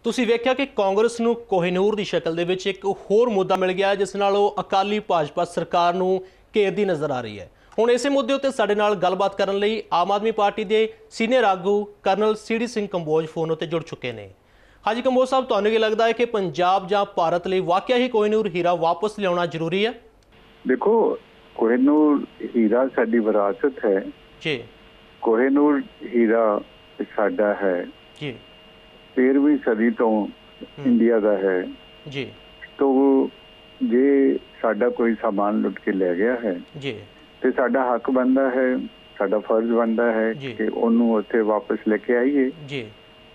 ਤੁਸੀਂ ਵੇਖਿਆ कि ਕਾਂਗਰਸ ਨੂੰ ਕੋਹਿਨੂਰ ਦੀ ਸ਼ਕਲ ਦੇ ਵਿੱਚ ਇੱਕ ਹੋਰ ਮੁੱਦਾ ਮਿਲ ਗਿਆ ਜਿਸ ਨਾਲ ਉਹ ਅਕਾਲੀ ਭਾਜਪਾ ਸਰਕਾਰ ਨੂੰ ਘੇਰਦੀ ਨਜ਼ਰ ਆ ਰਹੀ ਹੈ। ਹੁਣ ਇਸੇ ਮੁੱਦੇ ਉੱਤੇ ਸਾਡੇ ਨਾਲ ਗੱਲਬਾਤ ਕਰਨ ਲਈ ਆਮ ਆਦਮੀ ਪਾਰਟੀ ਦੇ ਸੀਨੀਅਰ ਆਗੂ colonel CD Singh Kamboj phone ਉੱਤੇ ਜੁੜ ਚੁੱਕੇ ਨੇ। ਹਾਂਜੀ ਕੰਬੋਜ ਸਾਹਿਬ, ਤੁਹਾਨੂੰ ਕੀ ਲੱਗਦਾ ਹੈ ਕਿ ਪੰਜਾਬ ਜਾਂ ਭਾਰਤ ਲਈ ਵਾਕਿਆ ਹੀ ਕੋਹਿਨੂਰ ਹੀਰਾ ਵਾਪਸ ਲਿਆਉਣਾ ਜ਼ਰੂਰੀ ਹੈ? देखो, कोहिनूर हीरा साडी विरासत है जी। कोहिनूर हीरा साडा है जी। 13वीं सदी तो इंडिया का है जी। तो जे साडा कोई सामान लुट के ले गया है जी तो साडा हक बनता है, साडा फर्ज बनता है कि उन्होंने उत्थे वापस लेके आइए। जी।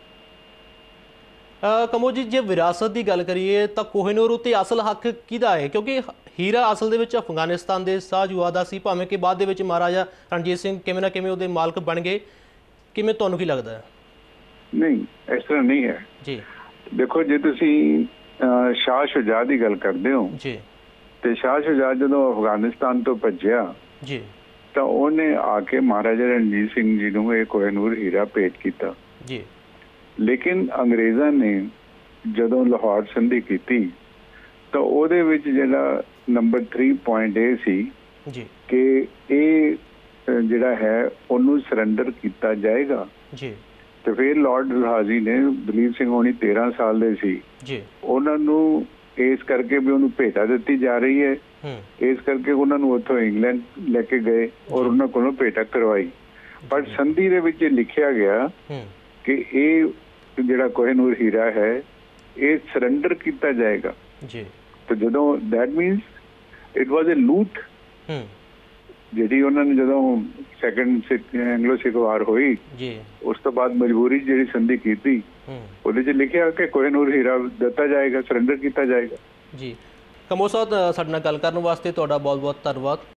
ਕੰਬੋਜ ਜੀ, ਜੇ ਵਿਰਾਸਤ ਦੀ ਗੱਲ ਕਰੀਏ ਤਾਂ ਕੋਹਿਨੂਰ ਉੱਤੇ ਅਸਲ ਹੱਕ ਕਿਹਦਾ ਹੈ? ਕਿਉਂਕਿ ਹੀਰਾ ਅਸਲ ਦੇ ਵਿੱਚ ਅਫਗਾਨਿਸਤਾਨ ਦੇ ਸ਼ਾਹਜਹਾਂ ਦਾ ਸੀ, ਭਾਵੇਂ ਕਿ ਬਾਅਦ ਦੇ ਵਿੱਚ ਮਹਾਰਾਜਾ ਰਣਜੀਤ ਸਿੰਘ ਕਿਵੇਂ ਨਾ ਕਿਵੇਂ ਉਹਦੇ ਮਾਲਕ ਬਣ ਗਏ। ਕਿਵੇਂ ਤੁਹਾਨੂੰ ਕੀ ਲੱਗਦਾ ਹੈ? नहीं, इस तरह नहीं है जी। देखो, जे तुसी शाह शुजा की गल करते हो जी तो शाह शुजा जो अफगानिस्तान तो भज्या जी तो उन्हें आके महाराजा रणजीत सिंह जी को यह कोहिनूर हीरा भेंट किया। जी। लेकिन अंग्रेज़ों ने जदों लाहौर संधि की तो ਉਹਦੇ ਵਿੱਚ ਜਿਹੜਾ नंबर 3 पॉइंट ਇਹ ਸੀ जी कि ਇਹ ਜਿਹੜਾ ਹੈ ਉਹਨੂੰ ਸਰੈਂਡਰ ਕੀਤਾ ਜਾਏਗਾ। जी। ਤੇ ਫਿਰ ਲਾਰਡ ਡਲਹੌਜ਼ੀ ਨੇ, ਦਲੀਪ ਸਿੰਘ ਹੋਣੀ 13 ਸਾਲ ਦੇ ਸੀ जी, ਉਹਨਾਂ ਨੂੰ ਇਸ ਕਰਕੇ ਵੀ ਉਹਨੂੰ ਭੇਟਾ ਦਿੱਤੀ ਜਾ ਰਹੀ ਹੈ, ਇਸ ਕਰਕੇ ਉਹਨਾਂ ਨੂੰ ਉੱਥੋਂ ਇੰਗਲੈਂਡ ਲੈ ਕੇ ਗਏ ਔਰ ਉਹਨਾਂ ਕੋਲੋਂ ਭੇਟਾ ਕਰਵਾਈ। ਪਰ ਸੰਧੀ ਦੇ ਵਿੱਚ ਲਿਖਿਆ ਗਿਆ ਕਿ ਇਹ ਜਿਹੜਾ ਕੋਹਿਨੂਰ ਹੀਰਾ ਹੈ ਇਹ ਸਰੈਂਡਰ ਕੀਤਾ ਜਾਏਗਾ। जी। तो जो that means it was a loot ਜਿਹੜੀ ਉਹਨਾਂ ਨੇ ਜਦੋਂ ਸੈਕੰਡ ਐਂਗਲੋ ਸਿੱਖ ਵਾਰ ਹੋਈ ਜੀ ਉਸ ਤੋਂ ਬਾਅਦ ਮਜਬੂਰੀ ਜਿਹੜੀ ਸੰਧੀ ਕੀਤੀ ਉਹਦੇ 'ਚ ਲਿਖਿਆ ਕਿ ਕੋਹਿਨੂਰ ਹੀਰਾ ਦਿੱਤਾ ਜਾਏਗਾ, ਸਰੈਂਡਰ ਕੀਤਾ ਜਾਏਗਾ। ਜੀ। ਕੰਬੋਜ ਸਾਹਿਬ, ਸਾਡੇ ਨਾਲ ਗੱਲ ਕਰਨ ਵਾਸਤੇ ਤੁਹਾਡਾ ਬਹੁਤ ਬਹੁਤ ਧੰਨਵਾਦ।